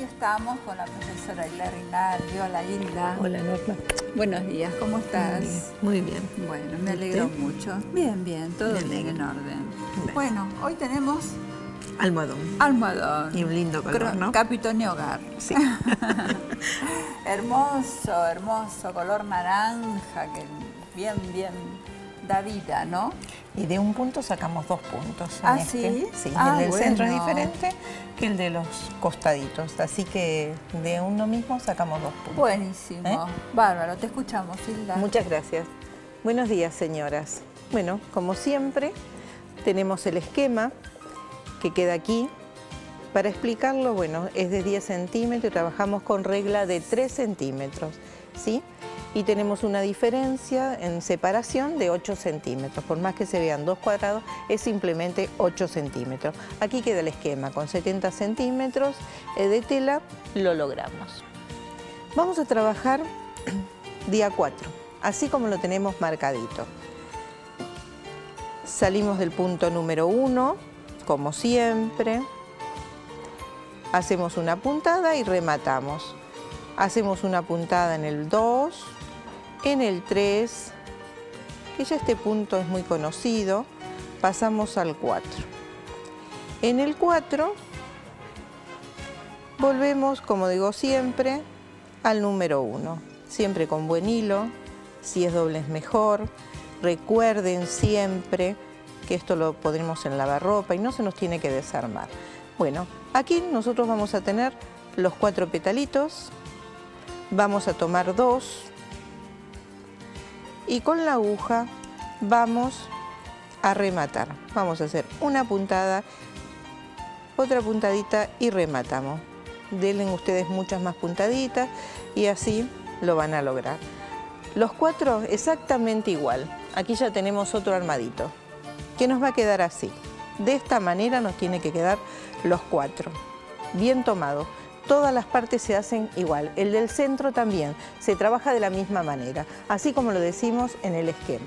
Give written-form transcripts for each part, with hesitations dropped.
estamos con la profesora Hilda Rinaldi. Hola, Hilda. Hola, Norma. Buenos días, ¿cómo estás? Muy bien. Bueno, me alegro mucho. Bien, bien, todo bien, en orden. Bueno, hoy tenemos almohadón. Almohadón. Y un lindo color, ¿no? Capitone Hogar. Sí. Hermoso, hermoso, color naranja, que bien da vida, ¿no? Y de un punto sacamos 2 puntos. ¿Ah, sí? Sí, el del centro es diferente que el de los costaditos. Así que de uno mismo sacamos 2 puntos. Buenísimo. Bárbaro, te escuchamos, Hilda. Muchas gracias. Buenos días, señoras. Bueno, como siempre, tenemos el esquema que queda aquí. Para explicarlo, bueno, es de 10 centímetros y trabajamos con regla de 3 centímetros, ¿sí? Y tenemos una diferencia en separación de 8 centímetros. Por más que se vean 2 cuadrados, es simplemente 8 centímetros. Aquí queda el esquema, con 70 centímetros de tela lo logramos. Vamos a trabajar día 4, así como lo tenemos marcadito. Salimos del punto número 1, como siempre. Hacemos una puntada y rematamos. Hacemos una puntada en el 2, en el 3, que ya este punto es muy conocido, pasamos al 4. En el 4 volvemos, como digo siempre, al número 1. Siempre con buen hilo, si es doble es mejor. Recuerden siempre que esto lo pondremos en lavarropa y no se nos tiene que desarmar. Bueno, aquí nosotros vamos a tener los 4 petalitos, vamos a tomar 2 y con la aguja vamos a rematar. Vamos a hacer una puntada, otra puntadita y rematamos. Denle ustedes muchas más puntaditas y así lo van a lograr. Los 4 exactamente igual. Aquí ya tenemos otro armadito que nos va a quedar así. De esta manera nos tiene que quedar los 4. Bien tomado. Todas las partes se hacen igual. El del centro también. Se trabaja de la misma manera. Así como lo decimos en el esquema.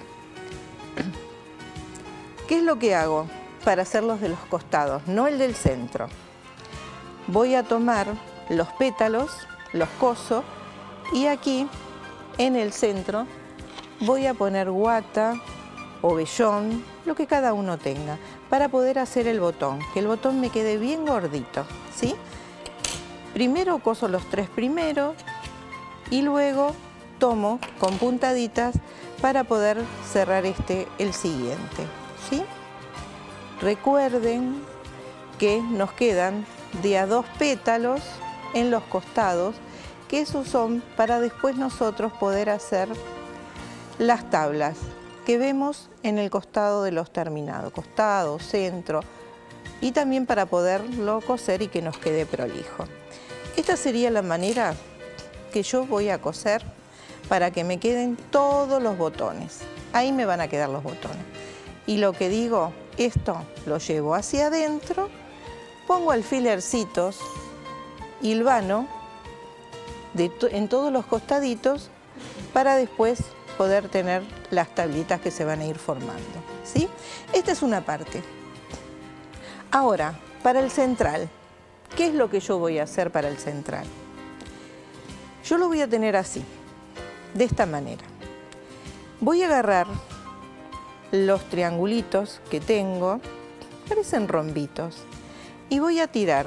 ¿Qué es lo que hago para hacer los de los costados? No el del centro. Voy a tomar los pétalos, los coso, y aquí en el centro voy a poner guata o vellón, lo que cada uno tenga, para poder hacer el botón, que el botón me quede bien gordito, ¿sí? Primero coso los 3 primeros y luego tomo con puntaditas para poder cerrar el siguiente, ¿sí? Recuerden que nos quedan de a 2 pétalos en los costados, que esos son para después nosotros poder hacer las tablas que vemos en el costado de los terminados, costado, centro, y también para poderlo coser y que nos quede prolijo. Esta sería la manera que yo voy a coser para que me queden todos los botones. Ahí me van a quedar los botones. Y lo que digo, esto lo llevo hacia adentro, pongo alfilercitos, hilvano en todos los costaditos para después poder tener las tablitas que se van a ir formando, ¿sí? Esta es una parte. Ahora, para el central, ¿qué es lo que yo voy a hacer para el central? Yo lo voy a tener así, de esta manera. Voy a agarrar los triangulitos que tengo, parecen rombitos, y voy a tirar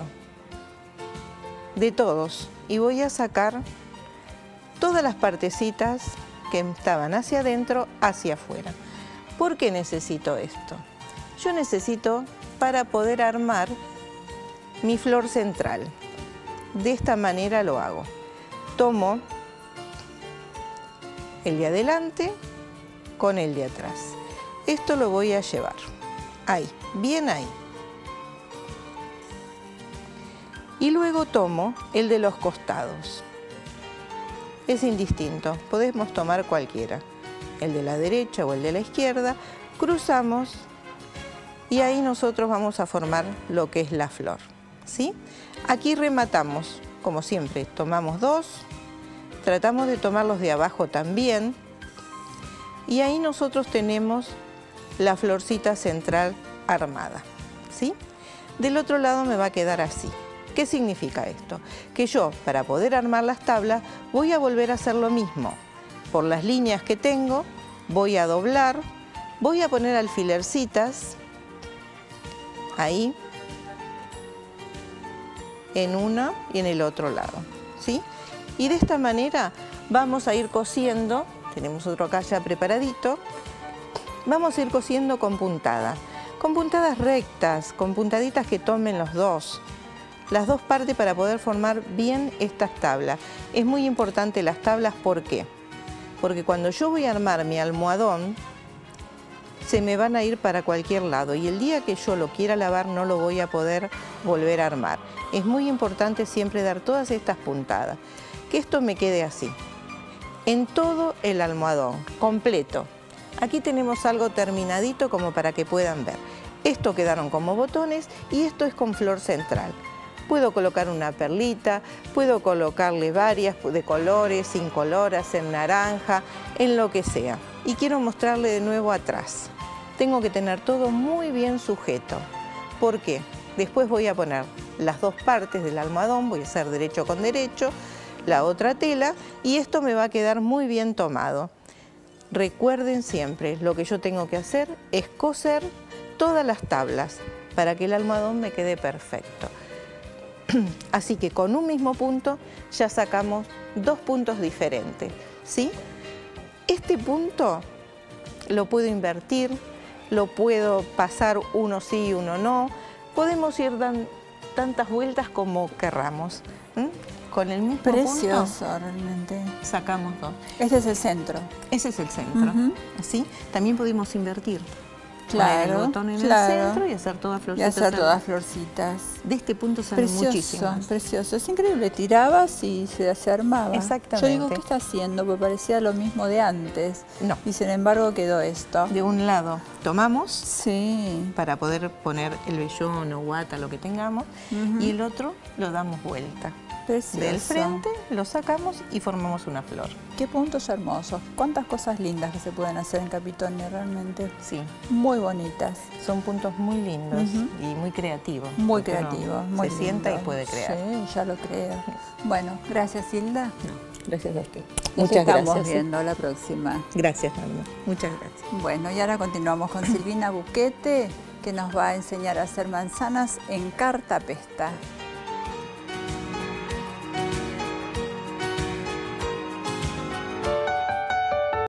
de todos y voy a sacar todas las partecitas que estaban hacia adentro, hacia afuera. ¿Por qué necesito esto? Yo necesito para poder armar mi flor central. De esta manera lo hago. Tomo el de adelante con el de atrás. Esto lo voy a llevar ahí, bien ahí. Y luego tomo el de los costados. Es indistinto, podemos tomar cualquiera, el de la derecha o el de la izquierda, cruzamos y ahí nosotros vamos a formar lo que es la flor, ¿sí? Aquí rematamos, como siempre, tomamos 2, tratamos de tomar los de abajo también y ahí nosotros tenemos la florcita central armada, ¿sí? Del otro lado me va a quedar así. ¿Qué significa esto? Que yo, para poder armar las tablas, voy a volver a hacer lo mismo. Por las líneas que tengo, voy a doblar, voy a poner alfilercitas, ahí, en uno y en el otro lado, ¿sí? Y de esta manera vamos a ir cosiendo, tenemos otro acá ya preparadito, vamos a ir cosiendo con puntadas rectas, con puntaditas que tomen las dos partes para poder formar bien estas tablas. Es muy importante las tablas, ¿por qué? Porque cuando yo voy a armar mi almohadón, se me van a ir para cualquier lado y el día que yo lo quiera lavar no lo voy a poder volver a armar. Es muy importante siempre dar todas estas puntadas, que esto me quede así, en todo el almohadón, completo. Aquí tenemos algo terminadito como para que puedan ver. Esto quedaron como botones y esto es con flor central. Puedo colocar una perlita, puedo colocarle varias de colores, incoloras, en naranja, en lo que sea. Y quiero mostrarle de nuevo atrás. Tengo que tener todo muy bien sujeto. ¿Por qué? Después voy a poner las dos partes del almohadón, voy a hacer derecho con derecho, la otra tela y esto me va a quedar muy bien tomado. Recuerden siempre, lo que yo tengo que hacer es coser todas las tablas para que el almohadón me quede perfecto. Así que con un mismo punto ya sacamos dos puntos diferentes, ¿sí? Este punto lo puedo invertir, lo puedo pasar uno sí y uno no. Podemos ir dando tantas vueltas como querramos. Con el mismo precioso, punto, realmente. Sacamos dos. Este es el centro. Ese es el centro. ¿Sí? También podemos invertir. Claro, poner el botón en el centro y hacer todas florcitas. Y hacer todas florcitas. De este punto salen muchísimas. Precioso, es increíble. Tirabas y se armaba. Exactamente. Yo digo, ¿qué está haciendo? Porque parecía lo mismo de antes. No. Y sin embargo quedó esto. De un lado tomamos para poder poner el vellón o guata, lo que tengamos, y el otro lo damos vuelta. Precioso. Del frente lo sacamos y formamos una flor. Qué puntos hermosos. Cuántas cosas lindas que se pueden hacer en Capitone, realmente. Sí. Muy bonitas. Son puntos muy lindos y muy creativos. Muy creativos, muy se sienta y puede crear. Sí, ya lo creo. Bueno, gracias, Hilda. No, gracias a usted. Muchas gracias. Estamos viendo la próxima. Gracias, Norma. Muchas gracias. Bueno, y ahora continuamos con Silvina Buquete, que nos va a enseñar a hacer manzanas en cartapesta.